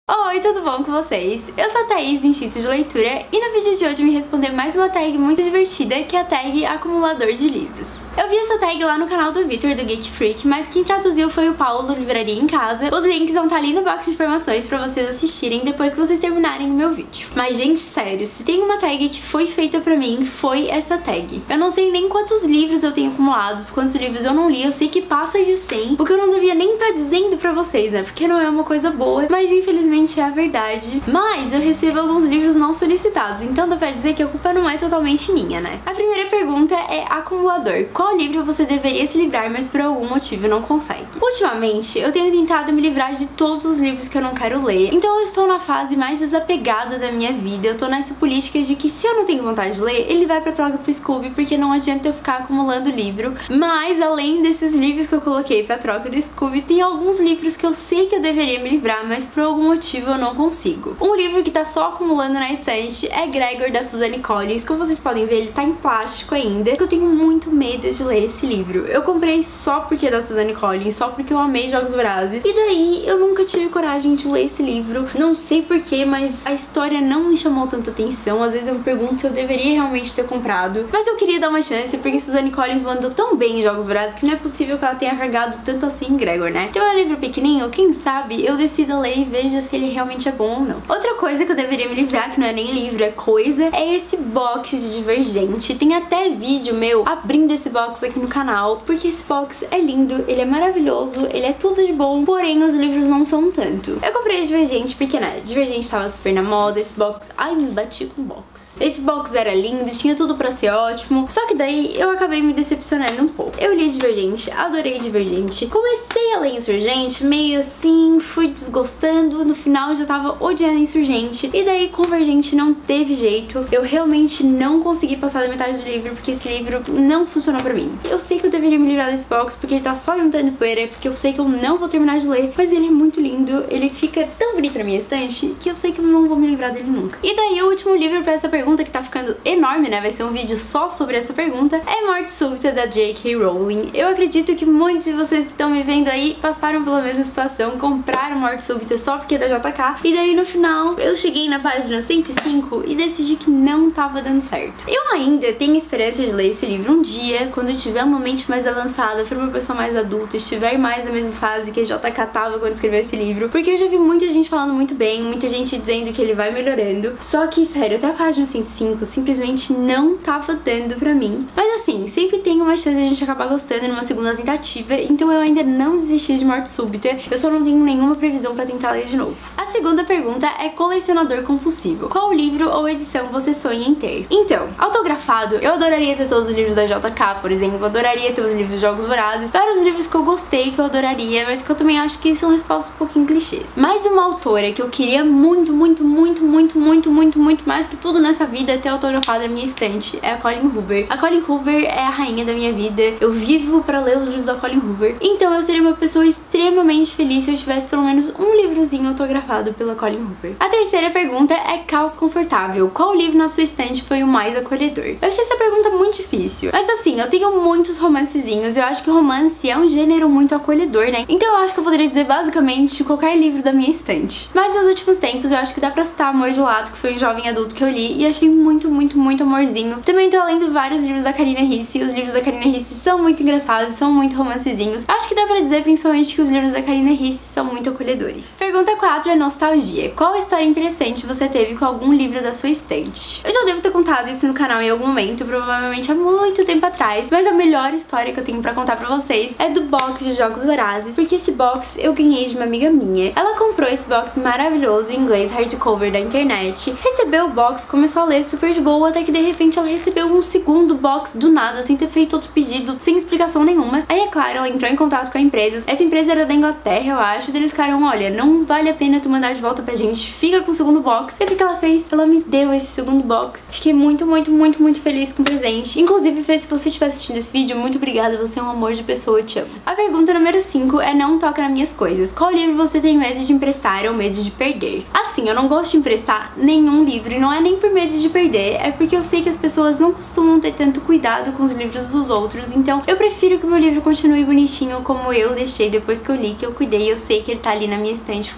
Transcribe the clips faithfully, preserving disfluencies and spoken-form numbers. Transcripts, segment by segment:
Oi, tudo bom com vocês? Eu sou a Thaís, do Instinto de Leitura, e no vídeo de hoje eu vim responder mais uma tag muito divertida, que é a tag Acumulador de Livros. Eu vi essa tag lá no canal do Vitor, do Geek Freak, mas quem traduziu foi o Paulo, do Livraria em Casa. Os links vão estar ali no box de informações pra vocês assistirem depois que vocês terminarem o meu vídeo. Mas, gente, sério, se tem uma tag que foi feita pra mim, foi essa tag. Eu não sei nem quantos livros eu tenho acumulados, quantos livros eu não li, eu sei que passa de cem, o que eu não devia nem estar dizendo pra vocês, né? Porque não é uma coisa boa, mas infelizmente é a verdade. Mas eu recebo alguns livros não solicitados, então dá pra dizer que a culpa não é totalmente minha, né? A primeira pergunta é acumulador. Qual livro você deveria se livrar, mas por algum motivo não consegue? Ultimamente, eu tenho tentado me livrar de todos os livros que eu não quero ler, então eu estou na fase mais desapegada da minha vida. Eu tô nessa política de que se eu não tenho vontade de ler, ele vai pra troca pro Scooby, porque não adianta eu ficar acumulando livro. Mas, além desses livros que eu coloquei pra troca do Scooby, tem alguns livros que eu sei que eu deveria me livrar, mas por algum motivo eu não consigo. Um livro que tá só acumulando na estante é Gregor, da Suzanne Collins. Como vocês podem ver, ele tá em plástico ainda. Eu tenho muito medo de ler esse livro. Eu comprei só porque é da Suzanne Collins, só porque eu amei Jogos Vorazes. E daí eu nunca tive coragem de ler esse livro. Não sei porquê, mas a história não me chamou tanta atenção. Às vezes eu me pergunto se eu deveria realmente ter comprado. Mas eu queria dar uma chance, porque Suzanne Collins mandou tão bem em Jogos Vorazes que não é possível que ela tenha carregado tanto assim em Gregor, né? Então é um livro pequenininho, quem sabe eu decida ler e veja se ele realmente é bom ou não. Outra coisa que eu deveria me livrar, que não é nem livro, é coisa, é esse box de Divergente. Tem até vídeo meu abrindo esse box aqui no canal, porque esse box é lindo, ele é maravilhoso, ele é tudo de bom, porém os livros não são tanto. Eu comprei Divergente porque, né, Divergente tava super na moda, esse box... Ai, me bati com o box. Esse box era lindo, tinha tudo pra ser ótimo, só que daí eu acabei me decepcionando um pouco. Eu li Divergente, adorei Divergente, comecei a ler Insurgente, meio assim, fui desgostando, no final já tava odiando Insurgente, e daí Convergente não teve jeito. Eu realmente não consegui passar da metade do livro, porque esse livro não funcionou pra mim. Eu sei que eu deveria me livrar desse box, porque ele tá só juntando poeira, porque eu sei que eu não vou terminar de ler, mas ele é muito lindo, ele fica tão bonito na minha estante, que eu sei que eu não vou me livrar dele nunca. E daí o último livro pra essa pergunta, que tá ficando enorme, né, vai ser um vídeo só sobre essa pergunta, é Morte Súbita, da J K Rowling. Eu acredito que muitos de vocês que estão me vendo aí passaram pela mesma situação, compraram Morte Súbita só porque é da J K, e daí no final eu cheguei na página cento e cinco e decidi que não tava dando certo. Eu ainda tenho esperança de ler esse livro um dia, quando eu tiver uma mente mais avançada, for uma pessoa mais adulta, estiver mais na mesma fase que a J K tava quando escreveu esse livro, porque eu já vi muita gente falando muito bem, muita gente dizendo que ele vai melhorando, só que, sério, até a página cento e cinco simplesmente não tava dando pra mim. Mas assim, sempre tem uma chance de a gente acabar gostando numa segunda tentativa, então eu ainda não desisti de Morte Súbita, eu só não tenho nenhuma previsão pra tentar ler de novo. A segunda pergunta é colecionador compulsivo. Qual livro ou edição você sonha em ter? Então, autografado, eu adoraria ter todos os livros da J K, por exemplo, eu adoraria ter os livros de Jogos Vorazes, vários livros que eu gostei, que eu adoraria, mas que eu também acho que são respostas um pouquinho clichês. Mas uma autora que eu queria muito, muito, muito, muito, muito, muito, muito, mais que tudo nessa vida é ter autografado na minha estante, é a Colleen Hoover. A Colleen Hoover é a rainha da minha vida, eu vivo pra ler os livros da Colleen Hoover, então eu seria uma pessoa extremamente feliz se eu tivesse pelo menos um livrozinho autografado pela Colleen Hoover. A terceira pergunta é caos confortável. Qual livro na sua estante foi o mais acolhedor? Eu achei essa pergunta muito difícil, mas assim, eu tenho muitos romancezinhos, eu acho que romance é um gênero muito acolhedor, né? Então eu acho que eu poderia dizer basicamente qualquer livro da minha estante. Mas nos últimos tempos eu acho que dá pra citar Amor Gelado, que foi um jovem adulto que eu li e achei muito, muito, muito amorzinho. Também tô lendo vários livros da Karina Ricci, os livros da Karina Ricci são muito engraçados, são muito romancezinhos. Acho que dá pra dizer principalmente que os livros da Karina Ricci são muito acolhedores. Pergunta quatro é nostalgia. Qual história interessante você teve com algum livro da sua estante? Eu já devo ter contado isso no canal em algum momento, provavelmente há muito tempo atrás, mas a melhor história que eu tenho pra contar pra vocês é do box de Jogos Vorazes, porque esse box eu ganhei de uma amiga minha. Ela comprou esse box maravilhoso em inglês, hardcover da internet, recebeu o box, começou a ler super de boa, até que de repente ela recebeu um segundo box do nada, sem ter feito outro pedido, sem explicação nenhuma. Aí, é claro, ela entrou em contato com a empresa. Essa empresa era da Inglaterra, eu acho, e eles ficaram, olha, não vale a pena tu mandar de volta pra gente, fica com o segundo box. E o que que ela fez? Ela me deu esse segundo box. Fiquei muito, muito, muito, muito feliz com o presente. Inclusive, Fê, se você estiver assistindo esse vídeo, muito obrigada, você é um amor de pessoa, eu te amo. A pergunta número cinco é não toca nas minhas coisas. Qual livro você tem medo de emprestar ou medo de perder? Assim, eu não gosto de emprestar nenhum livro, e não é nem por medo de perder, é porque eu sei que as pessoas não costumam ter tanto cuidado com os livros dos outros, então eu prefiro que o meu livro continue bonitinho como eu deixei depois que eu li, que eu cuidei, eu sei que ele tá ali na minha estante fofinho,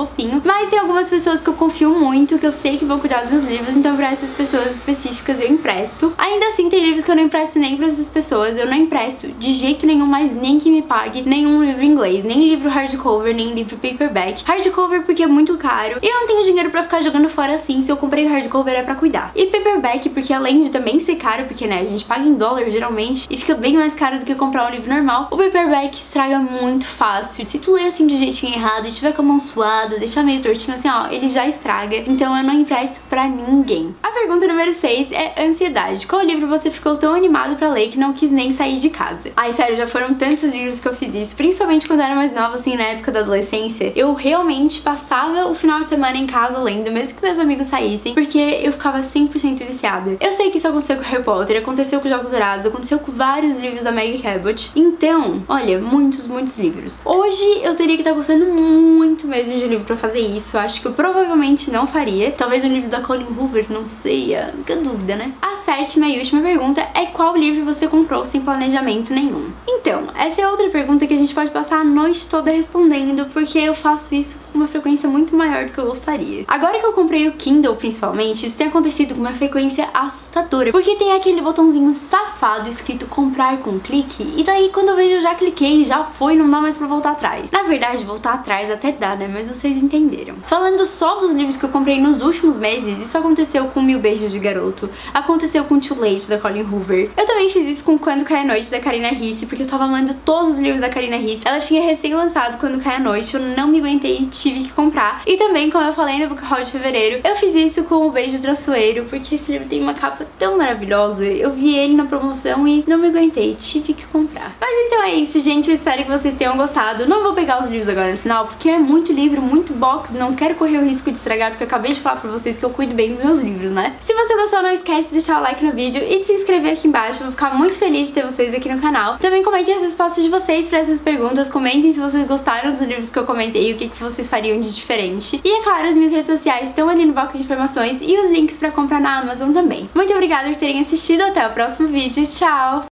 Mas tem algumas pessoas que eu confio muito, que eu sei que vão cuidar dos meus livros, então pra essas pessoas específicas eu empresto. Ainda assim, tem livros que eu não empresto nem pra essas pessoas, eu não empresto de jeito nenhum, mas nem que me pague nenhum livro em inglês, nem livro hardcover, nem livro paperback. Hardcover porque é muito caro e eu não tenho dinheiro pra ficar jogando fora assim. Se eu comprei hardcover é pra cuidar. E paperback porque além de também ser caro, porque né, a gente paga em dólar geralmente e fica bem mais caro do que comprar um livro normal, o paperback estraga muito fácil. Se tu lê assim de jeitinho errado e tiver com a mão suada, deixar meio tortinho assim, ó, ele já estraga. Então eu não empresto pra ninguém. A pergunta número seis é ansiedade. Qual livro você ficou tão animado pra ler que não quis nem sair de casa? Ai, sério, já foram tantos livros que eu fiz isso, principalmente quando eu era mais nova, assim, na época da adolescência. Eu realmente passava o final de semana em casa lendo, mesmo que meus amigos saíssem, porque eu ficava cem por cento viciada. Eu sei que isso aconteceu com Harry Potter, aconteceu com Jogos Vorazes, aconteceu com vários livros da Meg Cabot. Então, olha, muitos, muitos livros. Hoje eu teria que estar gostando muito mesmo de livro pra fazer isso. Acho que eu provavelmente não faria. Talvez um livro da Colleen Hoover, não sei, fica dúvida, né? A sétima e última pergunta é qual livro você comprou sem planejamento nenhum? Então, essa é outra pergunta que a gente pode passar a noite toda respondendo, porque eu faço isso com uma frequência muito maior do que eu gostaria. Agora que eu comprei o Kindle, principalmente, isso tem acontecido com uma frequência assustadora, porque tem aquele botãozinho safado escrito comprar com clique, e daí quando eu vejo eu já cliquei, já foi, não dá mais pra voltar atrás. Na verdade, voltar atrás até dá, né? Mas vocês entenderam. Falando só dos livros que eu comprei nos últimos meses, isso aconteceu com Mil Beijos de Garoto, aconteceu com Too Late, da Colleen Hoover. Eu também fiz isso com Quando Cai a Noite, da Karina Ricci, porque eu tava amando todos os livros da Karina Ricci. Ela tinha recém-lançado Quando Cai a Noite, eu não me aguentei e tive que comprar. E também, como eu falei no Book Haul de fevereiro, eu fiz isso com O Beijo Traiçoeiro, porque esse livro tem uma capa tão maravilhosa. Eu vi ele na promoção e não me aguentei, tive que comprar. Mas então é isso, gente. Eu espero que vocês tenham gostado. Não vou pegar os livros agora no final, porque é muito livro, muito box. Não quero correr o risco de estragar, porque eu acabei de falar pra vocês que eu cuido bem dos meus livros, né? Se você gostou, não esquece de deixar o like no vídeo e de se inscrever aqui embaixo. Eu vou ficar muito feliz de ter vocês aqui no canal. Também comentem as respostas de vocês pra essas perguntas. Comentem se vocês gostaram dos livros que eu comentei e o que, que vocês fariam de diferente. E é claro, as minhas redes sociais estão ali no box de informações e os links pra comprar na Amazon também. Muito obrigada por terem assistido. Até o próximo vídeo. Tchau!